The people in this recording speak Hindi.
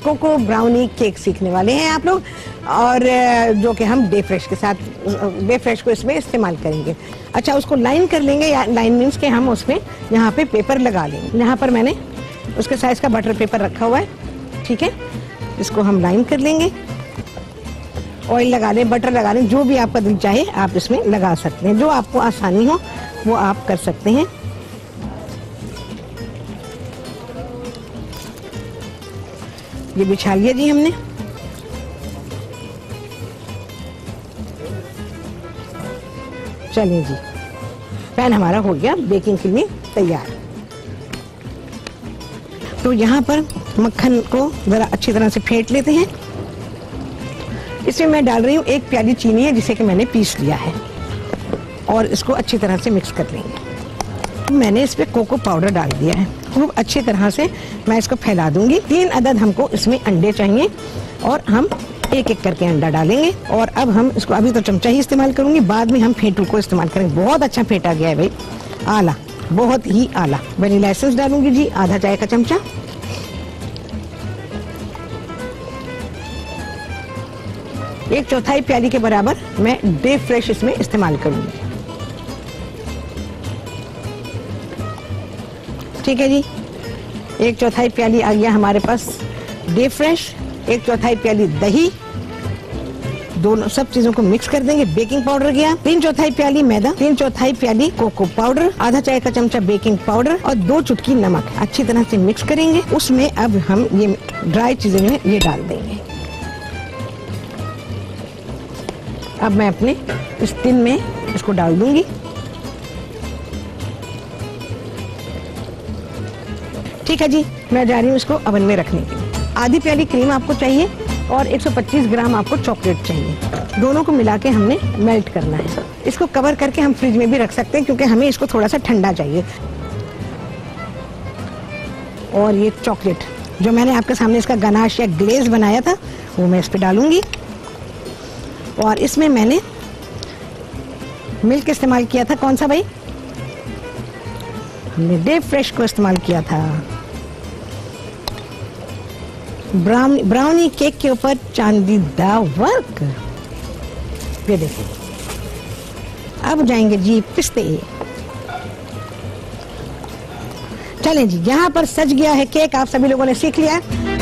कोको ब्राउनी केक सीखने वाले हैं आप लोग, और जो कि हम डेफ्रेश के साथ, डेफ्रेश को इसमें इस्तेमाल करेंगे। अच्छा, उसको लाइन कर लेंगे, या लाइन मीन्स के हम उसमें यहाँ पे पेपर लगा लेंगे। यहाँ पर मैंने उसके साइज का बटर पेपर रखा हुआ है, ठीक है। इसको हम लाइन कर लेंगे, ऑयल लगा लें, बटर लगा लें, जो भी आपका दिल चाहे आप इसमें लगा सकते हैं, जो आपको आसानी हो वो आप कर सकते हैं। ये बिछा लिया जी हमने। चलिए जी, पैन हमारा हो गया बेकिंग के लिए तैयार। तो यहाँ पर मक्खन को जरा अच्छी तरह से फेंट लेते हैं। इसमें मैं डाल रही हूँ 1 प्याली चीनी है, जिसे कि मैंने पीस लिया है, और इसको अच्छी तरह से मिक्स कर लेंगे। मैंने इस पे कोको पाउडर डाल दिया है, खूब अच्छी तरह से मैं इसको फैला दूंगी। 3 अदद हमको इसमें अंडे चाहिए, और हम एक एक करके अंडा डालेंगे। और अब हम इसको, अभी तो चमचा ही इस्तेमाल करूंगी, बाद में हम फेंटू को इस्तेमाल करेंगे। बहुत अच्छा फेंटा गया है भाई, आला, बहुत ही आला। वनीला एसेंस डालूंगी जी, आधा चाय का चमचा। एक चौथाई प्याली के बराबर मैं डेफ्रेश इसमें इस्तेमाल करूंगी, ठीक है जी। 1 चौथाई प्याली आ गया हमारे पास डेफ्रेश, 1 चौथाई प्याली दही, दोनों सब चीजों को मिक्स कर देंगे। बेकिंग पाउडर गया 3 चौथाई प्याली मैदा, 3 चौथाई प्याली कोको पाउडर, आधा चाय का चमचा बेकिंग पाउडर और 2 चुटकी नमक। अच्छी तरह से मिक्स करेंगे। उसमें अब हम ये ड्राई चीजें जो है ये डाल देंगे। अब मैं अपने इस टिन में इसको डाल दूंगी, ठीक है जी। मैं जा रही हूँ इसको ओवन में रखने के लिए। आधी प्याली क्रीम आपको चाहिए और 125 ग्राम आपको चॉकलेट चाहिए। दोनों को मिला के हमने मेल्ट करना है। इसको कवर करके हम फ्रिज में भी रख सकते हैं, क्योंकि हमें इसको थोड़ा सा ठंडा चाहिए। और ये चॉकलेट जो मैंने आपके सामने इसका गनाश या ग्लेज बनाया था, वो मैं इस पे डालूंगी। और इसमें मैंने मिल्क इस्तेमाल किया था, कौन सा भाई? हमने डेफ्रेश को इस्तेमाल किया था। ब्राउनी केक के ऊपर चांदीदा वर्क, ये देखिए। अब जाएंगे जी पिस्ते। चलें जी, यहाँ पर सज गया है केक, आप सभी लोगों ने सीख लिया।